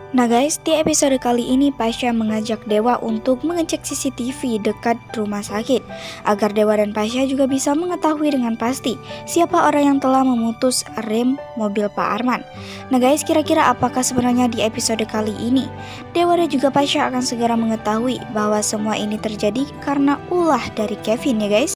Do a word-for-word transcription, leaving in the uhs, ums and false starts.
Nah guys, di episode kali ini Pasha mengajak Dewa untuk mengecek C C T V dekat rumah sakit agar Dewa dan Pasha juga bisa mengetahui dengan pasti siapa orang yang telah memutus rem mobil Pak Arman. Nah guys, kira-kira apakah sebenarnya di episode kali ini Dewa dan juga Pasha akan segera mengetahui bahwa semua ini terjadi karena ulah dari Kevin ya guys.